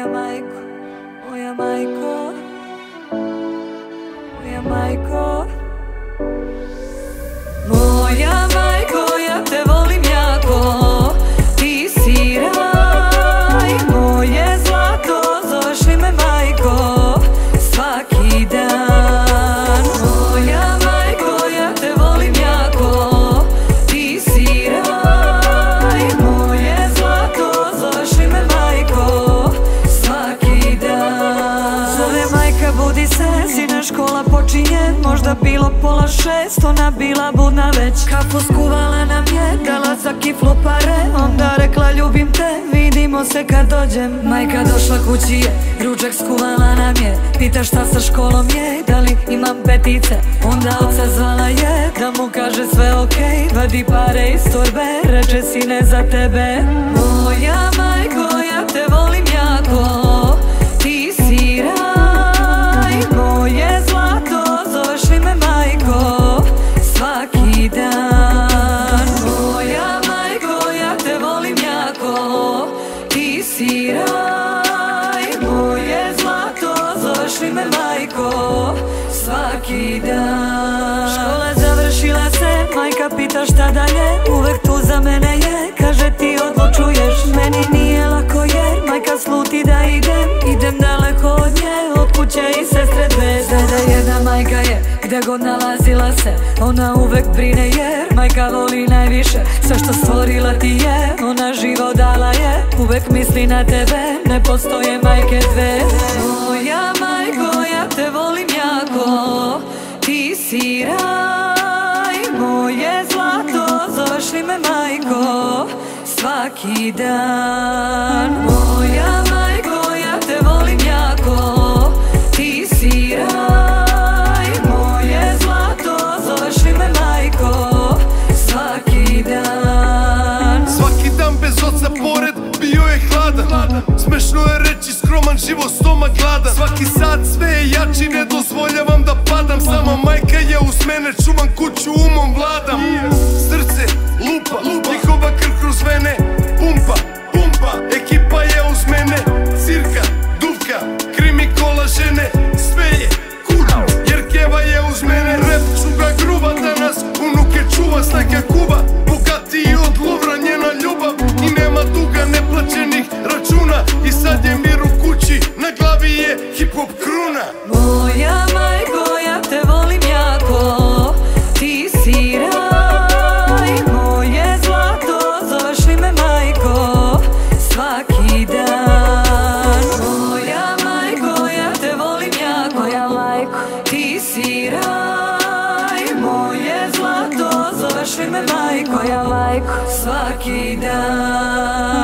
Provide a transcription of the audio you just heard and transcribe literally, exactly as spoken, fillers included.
Moja majko, moja majko, moja majko, moja majko, ja te volim jako, ti si raj, moje zlato, zoveš li me majko, svaki dan. Moja majko, ja te volim jako, ti si raj, moje zlato, zoveš li me majko, svaki dan. Zove majka, budi se, sine, škola počinje, možda bilo pola šest, ona bila budna već. Kafu skuvala nam je, dala za kiflu pare, onda rekla ljubim te, vidimo se kad dođem. Majka došla kući je, ručak skuvala nam je, pita šta sa školom je, da li imam petice. Onda oca zvala je, da mu kaže sve okej, vadi pare iz torbe, reče sine za tebe. Moja majko, ja te volim jako, ti si raj, moje zlato, zoveš li me majko, svaki dan. Moja majko, ja te volim jako, ti si raj, moje zlato, zoveš li me majko, svaki dan. Škola završila se, majka pita šta dalje, uvek tu za mene je, kaže ti odlučuješ. Meni nije lako jer majka sluti da idem, idem daleko od nje, od kuće i sestre dve. Deda jedna majka je, gde god nalazila se, ona uvek brine jer majka voli najviše. Sve što stvorila ti je, ona živo dala je, uvek misli na tebe, ne postoje majke dve. Moja majko, ja te volim jako, ti si raj, moje zlato, zoveš li me majko, svaki dan. Moja majko, ja te volim jako, ti si raj, moje zlato, zoveš li me majko, svaki dan. Svaki dan bez oca pored bio je hladan, smešno je reći skroman, živo stomak gladan. Svaki sat sve je jači, ne dozvoljavam da padam, samo majka je uz mene, čuvam kuću, umom vladam. Srce lupa, njihova krv kroz vene pumpa, pumpa, ekipa je uz mene, cirka, duvka, krimi kolažene, sve je kuda, jer keva je uz mene. Rap ću ga gruba danas, unuke čuva, sleka kuba, bogatiji od Lovra njena ljubav, i nema duga neplaćenih računa, i sad je mir u kući, na glavi je hip hop kruna. Moja majko, ja te volim jako, ti si raj, moje zlato, zoveš li me majko, svaki dan. Moja majko, ja te volim jako, moja majko, ti si raj, moje zlato, zoveš li me majko, moja majko, svaki dan.